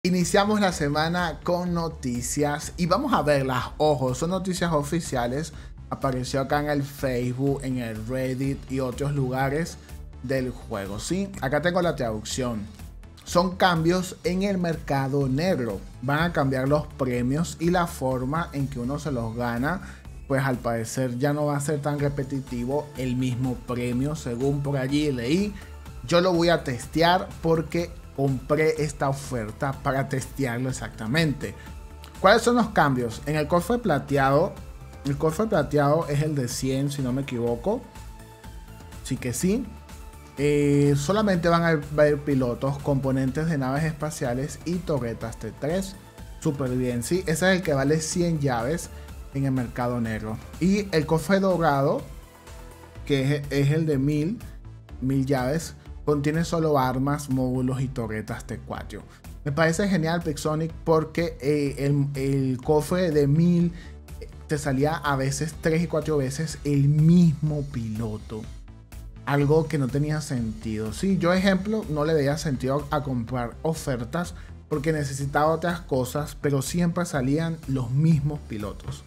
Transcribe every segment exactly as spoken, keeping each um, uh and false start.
Iniciamos la semana con noticias y vamos a verlas. Ojo, son noticias oficiales. Apareció acá en el Facebook, en el Reddit y otros lugares del juego. Sí, acá tengo la traducción. Son cambios en el mercado negro. Van a cambiar los premios y la forma en que uno se los gana. Pues al parecer ya no va a ser tan repetitivo el mismo premio, según por allí leí. Yo lo voy a testear porque compré esta oferta para testearlo exactamente. ¿Cuáles son los cambios? En el cofre plateado, el cofre plateado es el de cien, si no me equivoco. Sí que sí. Eh, solamente van a haber pilotos, componentes de naves espaciales y torretas T tres. Súper bien, sí. Ese es el que vale cien llaves en el mercado negro. Y el cofre dorado, que es, es el de mil, mil llaves, contiene solo armas, módulos y torretas T cuatro. Me parece genial Pixonic porque eh, el, el cofre de mil te salía a veces tres y cuatro veces el mismo piloto. Algo que no tenía sentido. Sí, yo ejemplo no le veía sentido a comprar ofertas porque necesitaba otras cosas, pero siempre salían los mismos pilotos.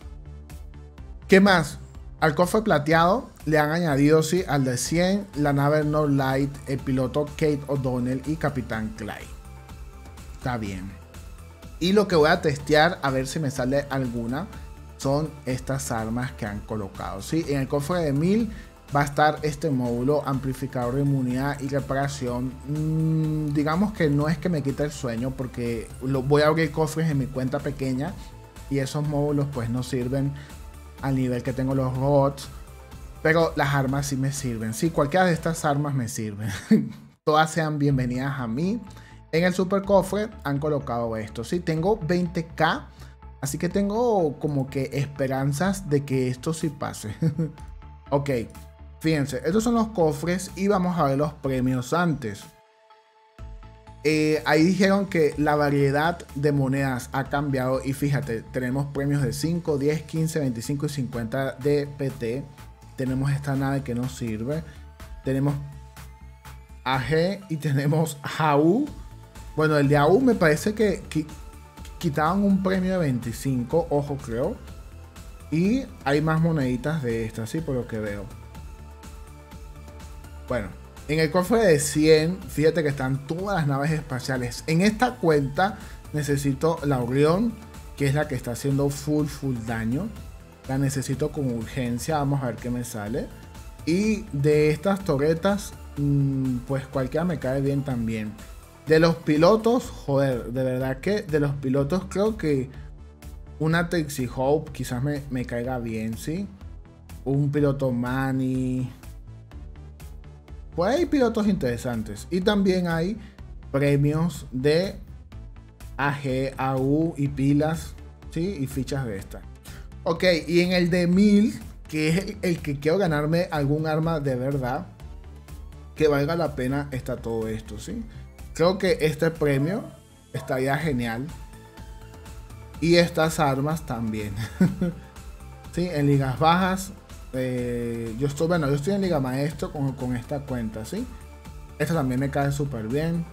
¿Qué más? Al cofre plateado le han añadido, sí, al de cien, la nave Northlight, el piloto Kate O'Donnell y Capitán Clay. Está bien. Y lo que voy a testear, a ver si me sale alguna, son estas armas que han colocado. Sí, en el cofre de mil va a estar este módulo, amplificador de inmunidad y reparación. Mm, digamos que no es que me quite el sueño porque lo, voy a abrir cofres en mi cuenta pequeña y esos módulos pues no sirven al nivel que tengo los robots, pero las armas sí me sirven. Sí, cualquiera de estas armas me sirven. Todas sean bienvenidas a mí. En el super cofre han colocado esto. Sí, tengo veinte K, así que tengo como que esperanzas de que esto sí pase. Ok, fíjense, estos son los cofres y vamos a ver los premios antes. Eh, ahí dijeron que la variedad de monedas ha cambiado y fíjate, tenemos premios de cinco, diez, quince, veinticinco y cincuenta de P T. Tenemos esta nave que no sirve. Tenemos A G y tenemos A U. Bueno, el de A U me parece que, que quitaban un premio de veinticinco, ojo creo. Y hay más moneditas de estas, sí, por lo que veo. Bueno. En el cofre de cien, fíjate que están todas las naves espaciales. En esta cuenta necesito la Orión, que es la que está haciendo full, full daño. La necesito con urgencia, vamos a ver qué me sale. Y de estas torretas, mmm, pues cualquiera me cae bien también. De los pilotos, joder, de verdad que de los pilotos creo que una Trixie Hope quizás me, me caiga bien, ¿sí? Un piloto Manny. Pues hay pilotos interesantes. Y también hay premios de A G, A U y pilas, ¿sí? Y fichas de esta. Ok, y en el de mil, que es el, el que quiero ganarme algún arma de verdad, que valga la pena, está todo esto, ¿sí? Creo que este premio estaría genial. Y estas armas también. ¿Sí? En ligas bajas. Eh, yo estoy, bueno, yo estoy en Liga Maestro con, con esta cuenta, ¿sí? Esta también me cae súper bien.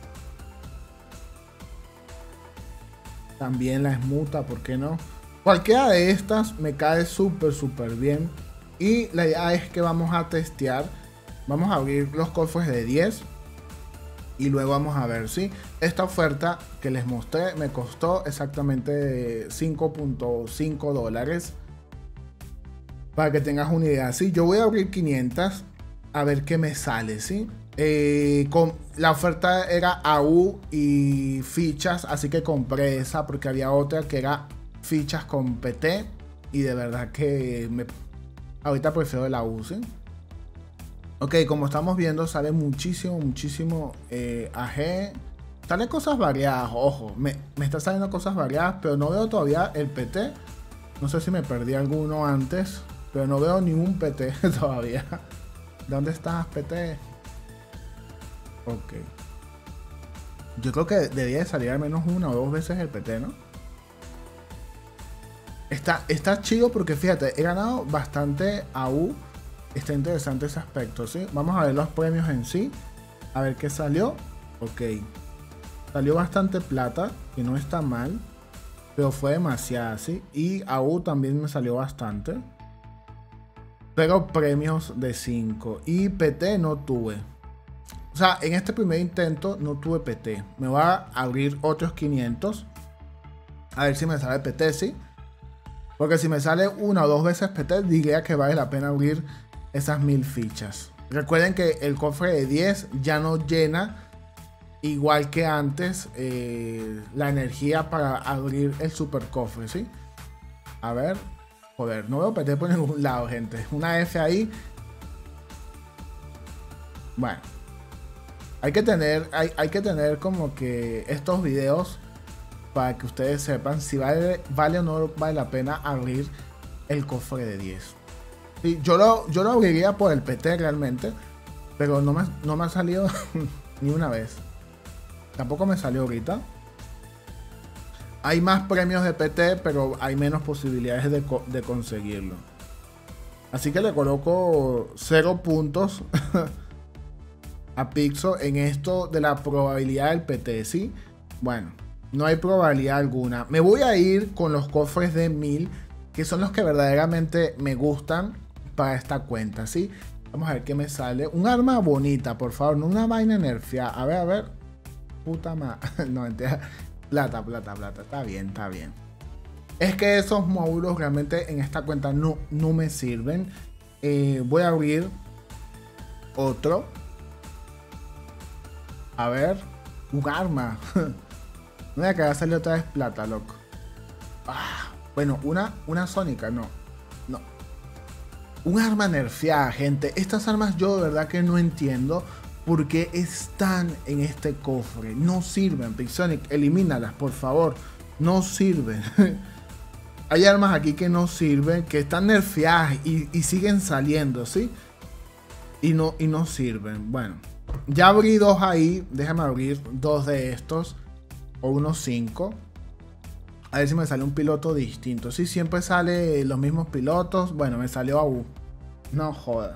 También la esmuta, ¿por qué no? Cualquiera de estas me cae súper, súper bien. Y la idea es que vamos a testear. Vamos a abrir los cofres de diez. Y luego vamos a ver, ¿sí? Esta oferta que les mostré me costó exactamente cinco punto cinco dólares. Para que tengas una idea, ¿sí? Yo voy a abrir quinientas a ver qué me sale, ¿sí? Eh, con, la oferta era A U y fichas, así que compré esa porque había otra que era fichas con P T y de verdad que me, ahorita prefiero la A U, ¿sí? Ok, como estamos viendo sale muchísimo, muchísimo eh, A G. Salen cosas variadas, ojo, me, me está saliendo cosas variadas, pero no veo todavía el P T. No sé si me perdí alguno antes. Pero no veo ningún P T todavía. ¿Dónde estás, P T? Ok. Yo creo que debería de salir al menos una o dos veces el P T, ¿no? Está, está chido porque fíjate, he ganado bastante A U. Está interesante ese aspecto, ¿sí? Vamos a ver los premios en sí. A ver qué salió. Ok. salió bastante plata, que no está mal, pero fue demasiada, ¿sí? Y A U también me salió bastante, pero premios de cinco. Y P T no tuve. O sea, en este primer intento no tuve P T. Me va a abrir otros quinientos. A ver si me sale P T, ¿sí? Porque si me sale una o dos veces P T, diría que vale la pena abrir esas mil fichas. Recuerden que el cofre de diez ya no llena igual que antes eh, la energía para abrir el super cofre, ¿sí? A ver. Joder, no veo P T por ningún lado, gente. Una F ahí. Bueno. Hay que tener, hay, hay que tener como que estos videos para que ustedes sepan si vale, vale o no vale la pena abrir el cofre de diez. Sí, yo, lo, yo lo abriría por el P T realmente, pero no me, no me ha salido ni una vez. Tampoco me salió ahorita. Hay más premios de P T, pero hay menos posibilidades de, de conseguirlo. Así que le coloco cero puntos a Pixo en esto de la probabilidad del P T, ¿sí? Bueno, no hay probabilidad alguna. Me voy a ir con los cofres de mil, que son los que verdaderamente me gustan para esta cuenta, ¿sí? Vamos a ver qué me sale. Un arma bonita, por favor, no una vaina nerfeada. A ver, a ver. Puta madre. No, mentira. Plata, plata, plata. Está bien, está bien. Es que esos módulos realmente en esta cuenta no, no me sirven. Eh, voy a abrir otro. A ver, un arma. No voy a quedar salir otra vez plata, loco. Ah, bueno, una, una sónica, no. No. Un arma nerfeada, gente. Estas armas yo de verdad que no entiendo por qué están en este cofre. No sirven, Pixonic. Elimínalas, por favor. No sirven. Hay armas aquí que no sirven, que están nerfeadas y, y siguen saliendo, ¿sí? Y no, y no sirven. Bueno. Ya abrí dos ahí. Déjame abrir dos de estos. O unos cinco. A ver si me sale un piloto distinto. Si siempre sale los mismos pilotos. Bueno, me salió A U. No joda.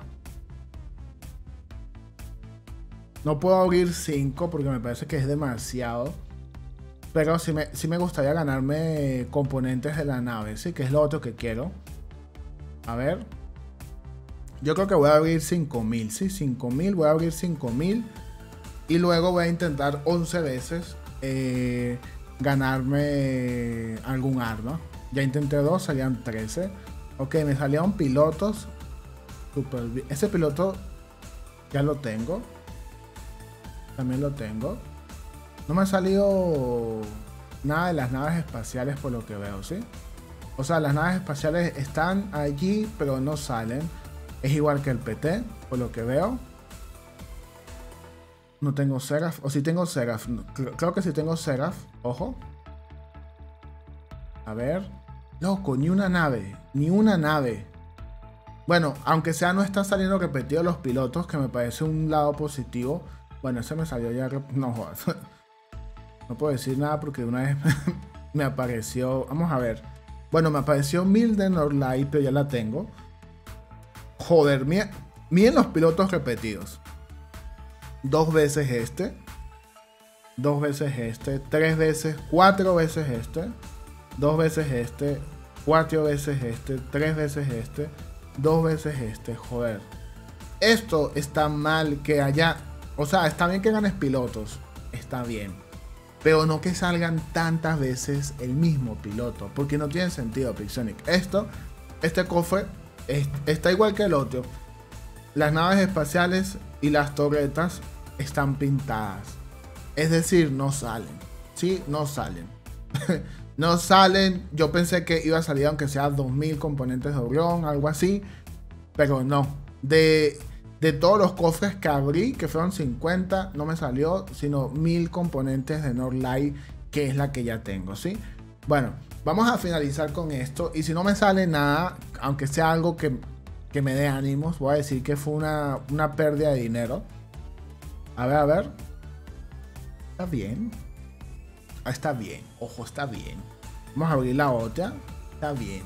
No puedo abrir cinco porque me parece que es demasiado. Pero sí me, sí me gustaría ganarme componentes de la nave. Sí, que es lo otro que quiero. A ver. Yo creo que voy a abrir cinco mil, ¿sí? cinco mil, voy a abrir cinco mil. Y luego voy a intentar once veces eh, ganarme algún arma. Ya intenté dos, salían trece. Ok, me salieron pilotos. Super bien. Ese piloto ya lo tengo. También lo tengo. No me ha salido nada de las naves espaciales por lo que veo, ¿sí? O sea, las naves espaciales están allí, pero no salen. Es igual que el P T, por lo que veo. No tengo Seraph. O si tengo Seraph. Creo que si tengo Seraph. Ojo. A ver. Loco, ni una nave. Ni una nave. Bueno, aunque sea no están saliendo repetidos los pilotos, que me parece un lado positivo. Bueno, ese me salió ya. No jodas. No puedo decir nada porque una vez me apareció. Vamos a ver. Bueno, me apareció mil de Norlight, pero ya la tengo. Joder, miren, miren los pilotos repetidos. Dos veces este. Dos veces este. Tres veces. Cuatro veces este. Dos veces este. Cuatro veces este. Tres veces este. Dos veces este. Joder. Esto está mal que haya. O sea, está bien que ganes pilotos. Está bien. Pero no que salgan tantas veces el mismo piloto. Porque no tiene sentido, Pixonic. Esto. Este cofre. Está igual que el otro. Las naves espaciales y las torretas están pintadas. Es decir, no salen. Sí, no salen. No salen. Yo pensé que iba a salir aunque sea dos mil componentes de Orión, algo así. Pero no. De, de todos los cofres que abrí, que fueron cincuenta, no me salió sino mil componentes de Norlight, que es la que ya tengo, ¿sí? Bueno, vamos a finalizar con esto. Y si no me sale nada, aunque sea algo que, que me dé ánimos, voy a decir que fue una, una pérdida de dinero. A ver, a ver. Está bien. Ah, está bien. Ojo, está bien. Vamos a abrir la otra. Está bien.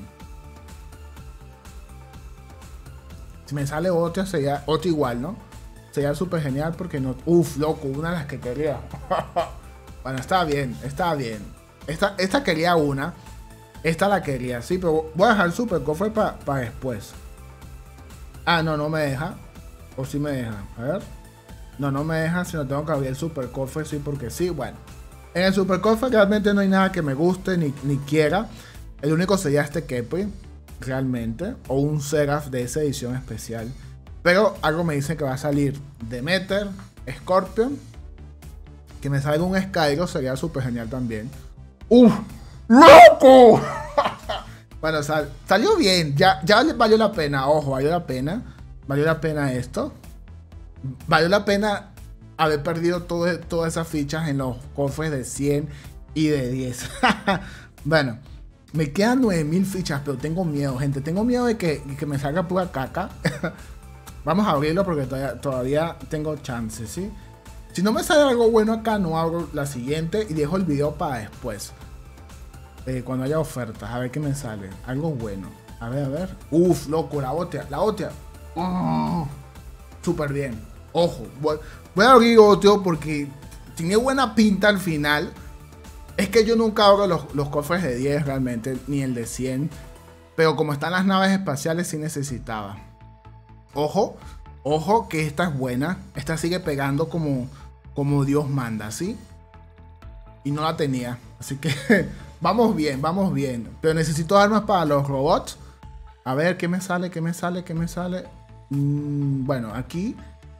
Si me sale otra, sería otra igual, ¿no? Sería súper genial porque no... Uf, loco, una de las que quería. Bueno, está bien, está bien. Esta, esta quería una. Esta la quería, sí, pero voy a dejar el super cofre para pa después. Ah, no, no me deja. O sí me deja. A ver. No, no me deja, sino tengo que abrir el super cofre, sí, porque sí. Bueno, en el super cofre realmente no hay nada que me guste ni, ni quiera. El único sería este Khepri, realmente. O un Seraph de esa edición especial. Pero algo me dice que va a salir Demeter, Scorpion. Que me salga un Skyro sería súper genial también. ¡Uf! ¡Loco! Bueno, sal, salió bien. Ya, ya valió la pena. Ojo, valió la pena. Valió la pena esto. Valió la pena haber perdido todo, todas esas fichas en los cofres de cien y de diez. Bueno, me quedan nueve mil fichas, pero tengo miedo, gente. Tengo miedo de que, que me salga pura caca. Vamos a abrirlo porque todavía, todavía tengo chances, ¿sí? Si no me sale algo bueno acá, no abro la siguiente y dejo el video para después. Eh, cuando haya ofertas, a ver qué me sale. Algo bueno. A ver, a ver. Uf, loco, la otra, la otra. Oh, súper bien. Ojo, voy, voy a abrir otro porque tiene buena pinta al final. Es que yo nunca abro los, los cofres de diez realmente, ni el de cien. Pero como están las naves espaciales, sí necesitaba. Ojo, ojo que esta es buena. Esta sigue pegando como, como Dios manda, ¿sí? Y no la tenía. Así que vamos bien, vamos bien. Pero necesito armas para los robots. A ver, ¿qué me sale? ¿Qué me sale? ¿Qué me sale? Mm, bueno, aquí...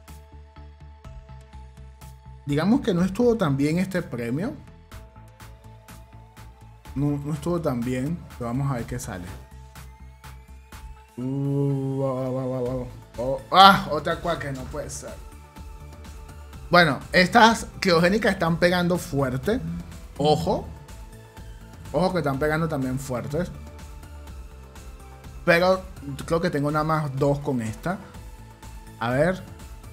Digamos que no estuvo tan bien este premio. No, no estuvo tan bien. Pero vamos a ver qué sale. Uh, wow, wow, wow, wow. Oh, ah, otra cual que no puede ser. Bueno, estas criogénicas están pegando fuerte. Ojo. Ojo que están pegando también fuertes. Pero creo que tengo nada más dos con esta. A ver.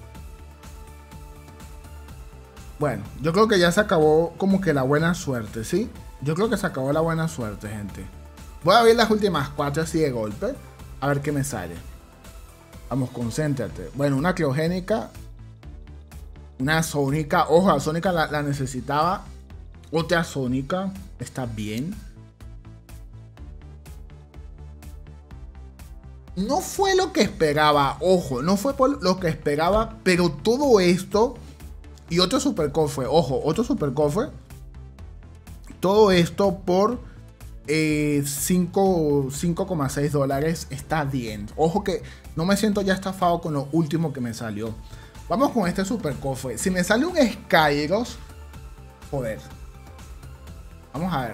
Bueno, yo creo que ya se acabó como que la buena suerte, ¿sí? Yo creo que se acabó la buena suerte, gente. Voy a ver las últimas cuatro así de golpe. A ver qué me sale. Vamos, concéntrate. Bueno, una criogénica. Una sónica. Ojo, la sónica la, la necesitaba. Otra sónica. Está bien. No fue lo que esperaba. Ojo, no fue por lo que esperaba. Pero todo esto... Y otro super cofre. Ojo, otro super cofre. Todo esto por... Eh, cinco coma seis dólares. Está bien. Ojo que no me siento ya estafado con lo último que me salió. Vamos con este super cofre. Si me sale un Skyros, joder. Vamos a ver.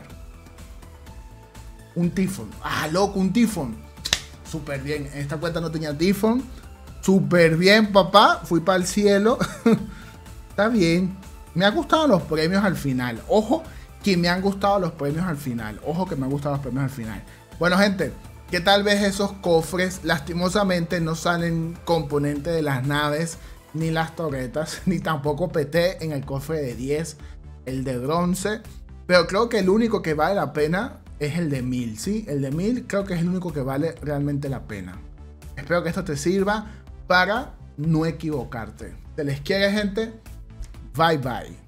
Un Typhon. Ah, loco, un Typhon. Súper bien. En esta cuenta no tenía Typhon. Súper bien, papá. Fui para el cielo. Está bien. Me han gustado los premios al final. Ojo que me han gustado los premios al final. Ojo que me han gustado los premios al final. Bueno, gente, que tal vez esos cofres lastimosamente no salen componentes de las naves, ni las torretas, ni tampoco P T en el cofre de diez, el de bronce. Pero creo que el único que vale la pena es el de mil, ¿sí? El de mil creo que es el único que vale realmente la pena. Espero que esto te sirva para no equivocarte. ¿Te les quiere, gente? Bye bye.